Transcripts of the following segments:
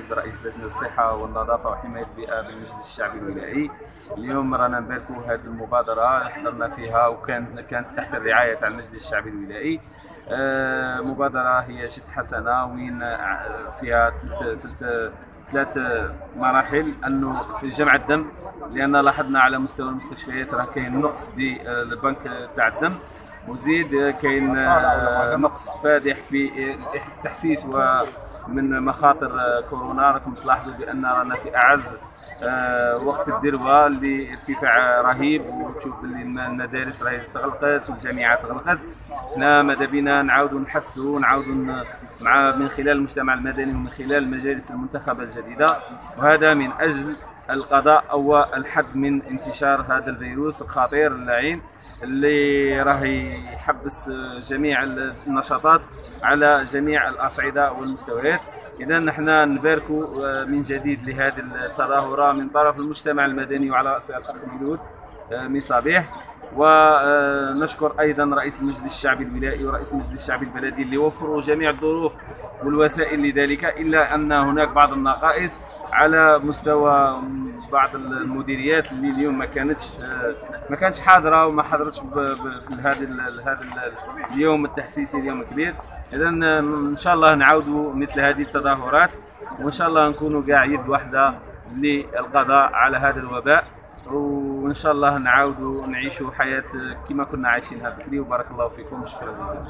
نائب رئيس لجنة الصحة والنظافة وحماية البيئة بالمجلس الشعبي الولائي. اليوم رانا نباركوا هذه المبادرة حضرنا فيها كانت تحت الرعاية تاع المجلس الشعبي الولائي. مبادرة هي جد حسنة وين فيها ثلاث مراحل. انه في جمع الدم، لان لاحظنا على مستوى المستشفيات راه كاين نقص بالبنك تاع الدم، وزيد كاين نقص فادح في التحسيس ومن مخاطر كورونا. راكم تلاحظوا بان رانا في اعز وقت الذروه لارتفاع رهيب، وتشوف باللي المدارس راهي تغلقت والجامعات تغلقت. حنا ماذا بينا نعاودوا نحسوا ونعاودوا مع من خلال المجتمع المدني ومن خلال المجالس المنتخبه الجديده، وهذا من اجل القضاء او الحد من انتشار هذا الفيروس الخطير اللعين اللي راه يحبس جميع النشاطات على جميع الاصعده والمستويات. اذا نحن نباركوا من جديد لهذه التظاهره من طرف المجتمع المدني وعلى راسها الاخ ميلود مصابيح، ونشكر ايضا رئيس المجلس الشعبي الولائي ورئيس المجلس الشعبي البلدي اللي وفروا جميع الظروف والوسائل لذلك، الا ان هناك بعض النقائص على مستوى بعض المديريات اللي اليوم ما كانتش حاضره وما حضرتش في هذا اليوم التحسيسي، اليوم الكبير. اذا ان شاء الله نعاودوا مثل هذه التظاهرات، وان شاء الله نكونوا كاع يد واحده للقضاء على هذا الوباء، وان شاء الله نعاودوا نعيشوا حياه كما كنا عايشينها بكري. وبارك الله فيكم، شكرا جزيلا.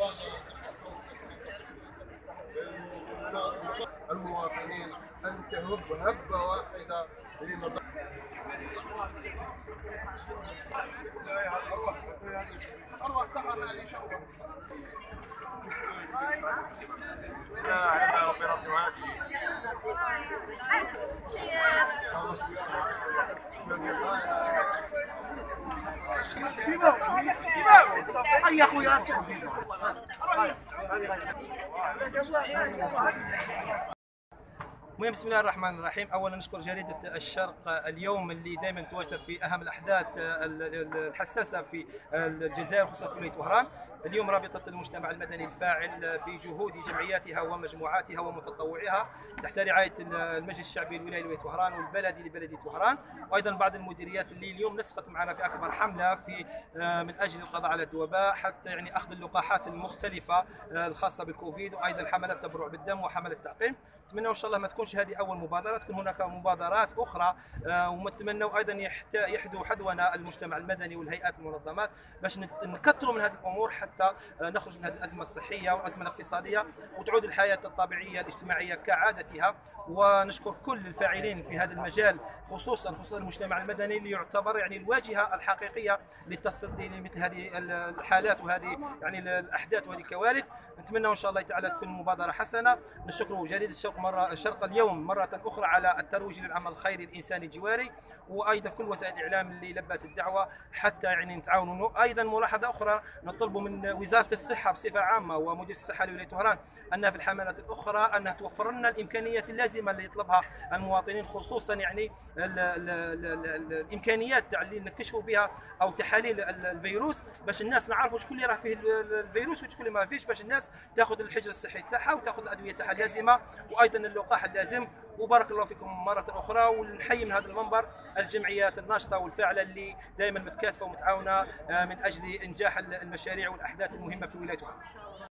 المواطنين أن تهب هبة واحدة أروح سحر على شوة. يا اخويا المهم بسم الله الرحمن الرحيم. اولا نشكر جريده الشرق اليوم اللي دائما تواجد في اهم الاحداث الحساسه في الجزائر خصوصا في ولايه وهران. اليوم رابطه المجتمع المدني الفاعل بجهود جمعياتها ومجموعاتها ومتطوعيها تحت رعايه المجلس الشعبي الولائي لولايه وهران والبلدي لبلديه وهران، وايضا بعض المديريات اللي اليوم نسقت معنا في اكبر حمله في من اجل القضاء على الوباء، حتى يعني اخذ اللقاحات المختلفه الخاصه بالكوفيد، وايضا حملات تبرع بالدم وحملات تعقيم. نتمنى ان شاء الله ما تكونش هذه اول مبادره، تكون هناك مبادرات اخرى، ونتمنى ايضا يحدوا حذونا المجتمع المدني والهيئات والمنظمات باش نكثروا من هذه الامور حتى نخرج من هذه الازمه الصحيه والازمه الاقتصاديه وتعود الحياه الطبيعيه الاجتماعيه كعادتها. ونشكر كل الفاعلين في هذا المجال، خصوصا المجتمع المدني اللي يعتبر يعني الواجهه الحقيقيه للتصدي لمثل هذه الحالات وهذه يعني الاحداث وهذه الكوارث. نتمنى ان شاء الله تعالى تكون مبادره حسنه. نشكر جريده الشرق اليوم مره اخرى على الترويج للعمل الخيري الانساني الجواري، وايضا كل وسائل الاعلام اللي لبت الدعوه حتى يعني نتعاونوا. ايضا ملاحظه اخرى نطلب من وزاره الصحه بصفه عامه ومدير الصحه لولايه وهران انها في الحملات الاخرى انها توفر لنا الامكانيات اللازمه اللي يطلبها المواطنين، خصوصا يعني الامكانيات تاع اللي نكشفوا بها او تحاليل الفيروس باش الناس نعرفوا شكون اللي راه فيه الفيروس وشكون اللي ما فيش، باش الناس تاخذ الحجر الصحي تاعها وتاخذ الادويه تاعها اللازمه وايضا اللقاح اللازم. وبارك الله فيكم مرة أخرى، ونحيي من هذا المنبر الجمعيات الناشطة والفاعلة اللي دائما متكاتفة ومتعاونة من أجل إنجاح المشاريع والأحداث المهمة في ولاية وهران.